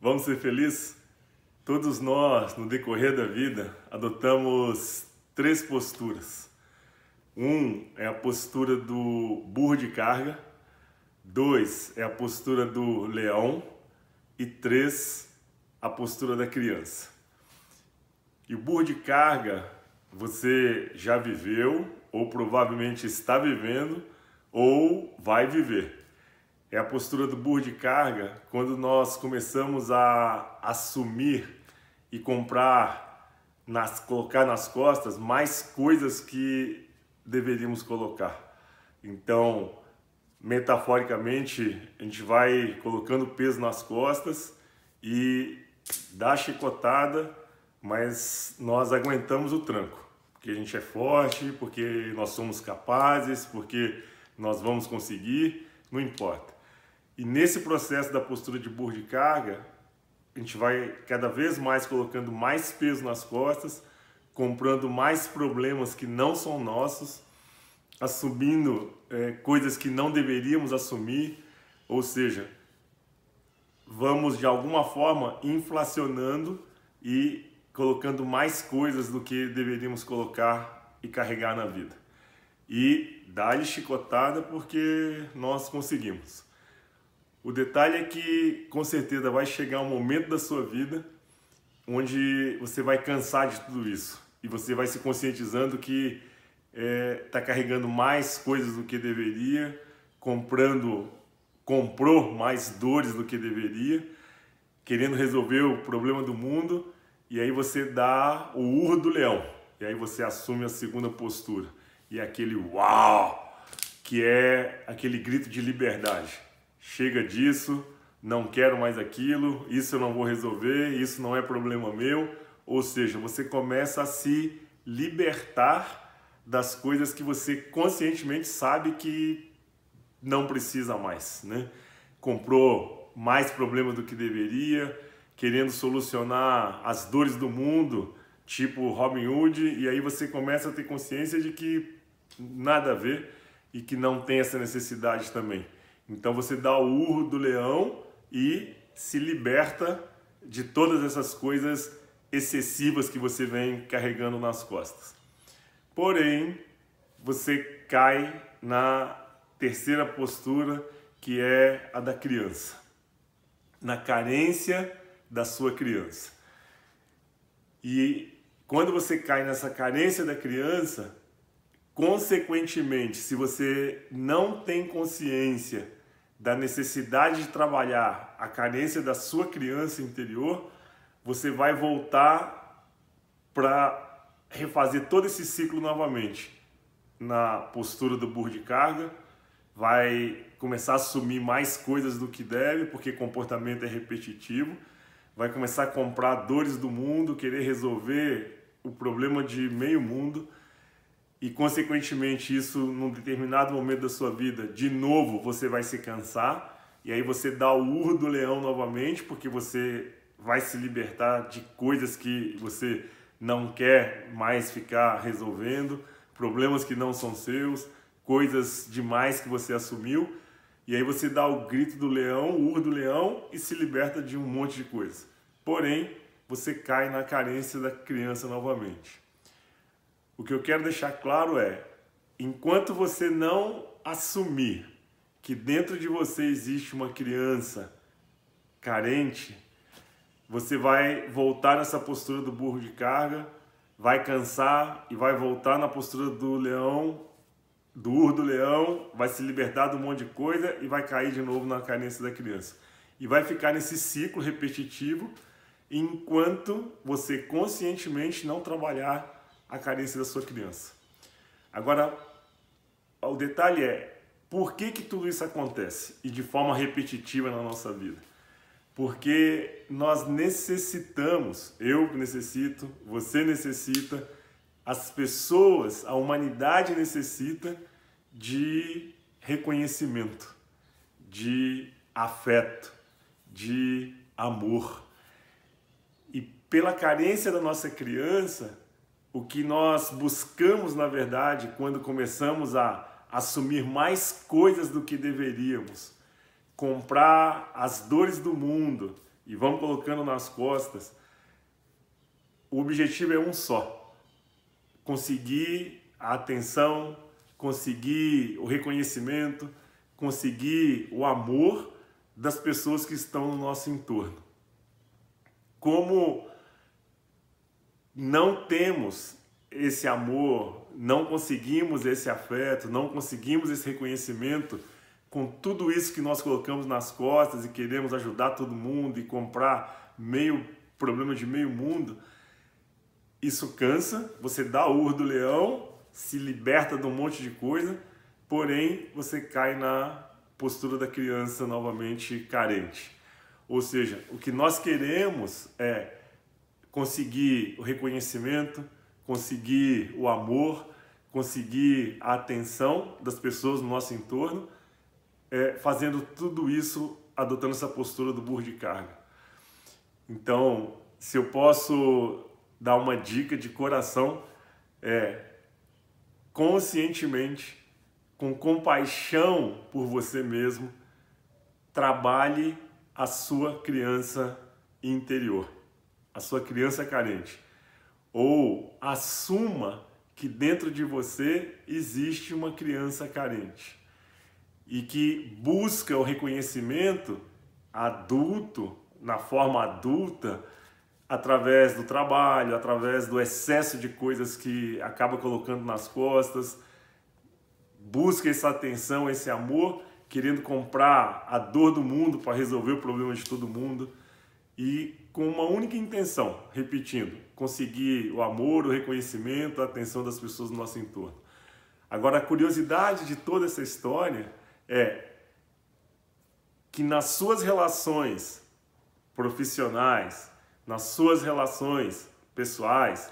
Vamos ser felizes? Todos nós, no decorrer da vida, adotamos três posturas. É a postura do burro de carga. 2 é a postura do leão. E 3, a postura da criança. E o burro de carga, você já viveu, ou provavelmente está vivendo, ou vai viver. É a postura do burro de carga quando nós começamos a assumir e colocar nas costas mais coisas que deveríamos colocar. Então, metaforicamente, a gente vai colocando peso nas costas e dá chicotada, mas nós aguentamos o tranco, porque a gente é forte, porque nós somos capazes, porque nós vamos conseguir, não importa. E nesse processo da postura de burro de carga, a gente vai cada vez mais colocando mais peso nas costas, comprando mais problemas que não são nossos, assumindo coisas que não deveríamos assumir, ou seja, vamos de alguma forma inflacionando e colocando mais coisas do que deveríamos colocar e carregar na vida. E dá-lhe chicotada porque nós conseguimos. O detalhe é que, com certeza, vai chegar um momento da sua vida onde você vai cansar de tudo isso. E você vai se conscientizando que está carregando mais coisas do que deveria, comprou mais dores do que deveria, querendo resolver o problema do mundo, e aí você dá o urro do leão. E aí você assume a segunda postura. E é aquele uau, que é aquele grito de liberdade. Chega disso, não quero mais aquilo, isso eu não vou resolver, isso não é problema meu. Ou seja, você começa a se libertar das coisas que você conscientemente sabe que não precisa mais, né? Comprou mais problema do que deveria, querendo solucionar as dores do mundo, tipo Robin Hood, e aí você começa a ter consciência de que nada a ver e que não tem essa necessidade também. Então você dá o urro do leão e se liberta de todas essas coisas excessivas que você vem carregando nas costas. Porém, você cai na terceira postura, que é a da criança, na carência da sua criança. E quando você cai nessa carência da criança, consequentemente, se você não tem consciência da necessidade de trabalhar a carência da sua criança interior, você vai voltar para refazer todo esse ciclo novamente. Na postura do burro de carga, vai começar a assumir mais coisas do que deve, porque comportamento é repetitivo, vai começar a comprar dores do mundo, querer resolver o problema de meio mundo, e consequentemente isso, num determinado momento da sua vida, de novo você vai se cansar, e aí você dá o urro do leão novamente, porque você vai se libertar de coisas que você não quer mais ficar resolvendo, problemas que não são seus, coisas demais que você assumiu, e aí você dá o grito do leão, o urro do leão, e se liberta de um monte de coisa. Porém, você cai na carência da criança novamente. O que eu quero deixar claro é, enquanto você não assumir que dentro de você existe uma criança carente, você vai voltar nessa postura do burro de carga, vai cansar e vai voltar na postura do leão, do urro do leão, vai se libertar de um monte de coisa e vai cair de novo na carência da criança. E vai ficar nesse ciclo repetitivo enquanto você conscientemente não trabalhar a carência da sua criança. Agora, o detalhe é, por que tudo isso acontece e de forma repetitiva na nossa vida? Porque nós necessitamos, eu necessito, você necessita, as pessoas, a humanidade necessita de reconhecimento, de afeto, de amor. E pela carência da nossa criança, o que nós buscamos, na verdade, quando começamos a assumir mais coisas do que deveríamos, comprar as dores do mundo, e vamos colocando nas costas, o objetivo é um só: conseguir a atenção, conseguir o reconhecimento, conseguir o amor das pessoas que estão no nosso entorno. Como não temos esse amor, não conseguimos esse afeto, não conseguimos esse reconhecimento, com tudo isso que nós colocamos nas costas e queremos ajudar todo mundo e comprar problema de meio mundo, isso cansa, você dá o urro do leão, se liberta de um monte de coisa, porém você cai na postura da criança novamente carente. Ou seja, o que nós queremos é conseguir o reconhecimento, conseguir o amor, conseguir a atenção das pessoas no nosso entorno, fazendo tudo isso, adotando essa postura do burro de carga. Então, se eu posso dar uma dica de coração, conscientemente, com compaixão por você mesmo, trabalhe a sua criança interior, a sua criança carente. Ou assuma que dentro de você existe uma criança carente e que busca o reconhecimento adulto, na forma adulta, através do trabalho, através do excesso de coisas que acaba colocando nas costas, busca essa atenção, esse amor, querendo comprar a dor do mundo para resolver o problema de todo mundo e com uma única intenção, repetindo, conseguir o amor, o reconhecimento, a atenção das pessoas no nosso entorno. Agora, a curiosidade de toda essa história é que nas suas relações profissionais, nas suas relações pessoais,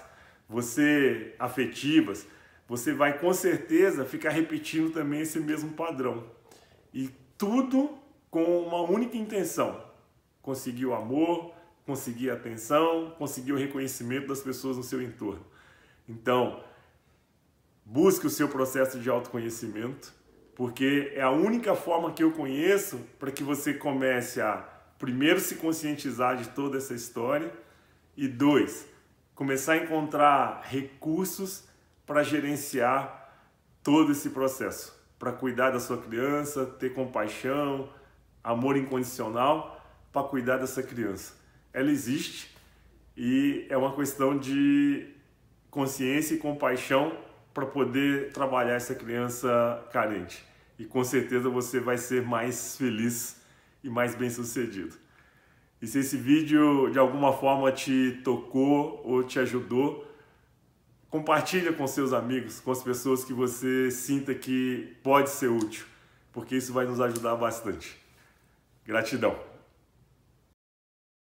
afetivas, você vai com certeza ficar repetindo também esse mesmo padrão. E tudo com uma única intenção: conseguir o amor, conseguir a atenção, conseguir o reconhecimento das pessoas no seu entorno. Então, busque o seu processo de autoconhecimento, porque é a única forma que eu conheço para que você comece a, primeiro, se conscientizar de toda essa história e, 2, começar a encontrar recursos para gerenciar todo esse processo, para cuidar da sua criança, ter compaixão, amor incondicional para cuidar dessa criança. Ela existe e é uma questão de consciência e compaixão para poder trabalhar essa criança carente. E com certeza você vai ser mais feliz e mais bem-sucedido. E se esse vídeo de alguma forma te tocou ou te ajudou, compartilha com seus amigos, com as pessoas que você sinta que pode ser útil, porque isso vai nos ajudar bastante. Gratidão.